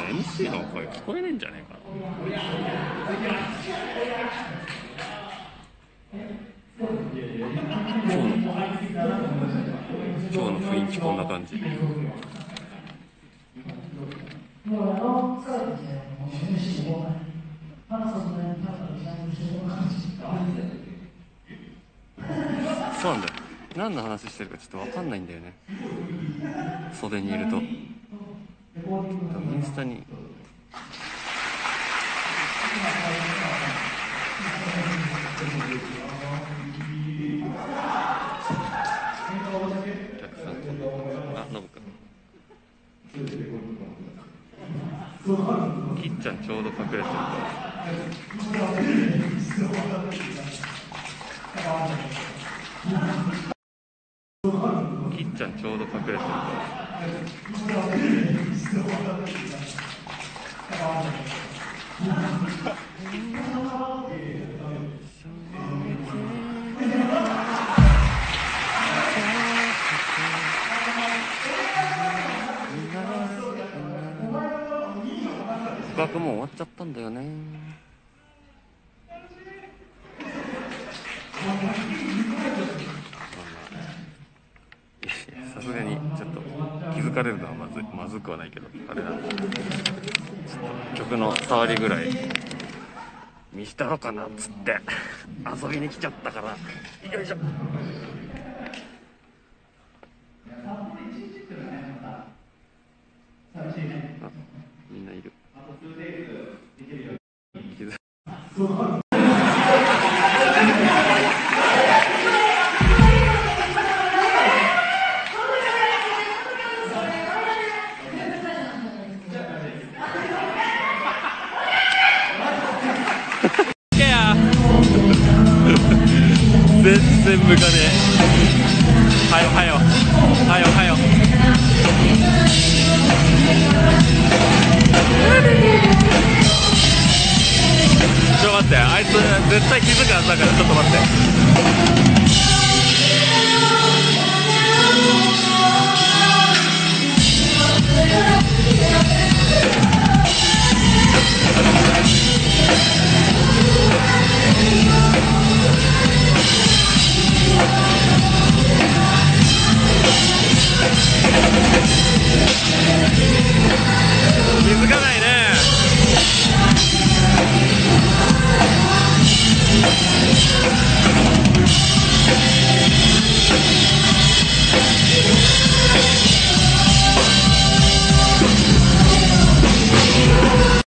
MC の声聞こえねえんじゃねえかな。今日の雰囲気こんな感じ。そうなんだよ。何の話してるかちょっと分かんないんだよね。袖にいると。インスタにノブ君きっちゃんちょうど隠れてるきっちゃんちょうど隠れてる告白もう終わっちゃったんだよね。さすがにちょっと気づかれるのはまずくはないけど、あれなんでちょっと曲の触りぐらい見したろかなっつって遊びに来ちゃったから、よいしょ。みんないる。全然向かねえ。はよはよはよはよ。ちょっと待って、あいつ絶対気づくはずだから、ちょっと待って。気づかないね。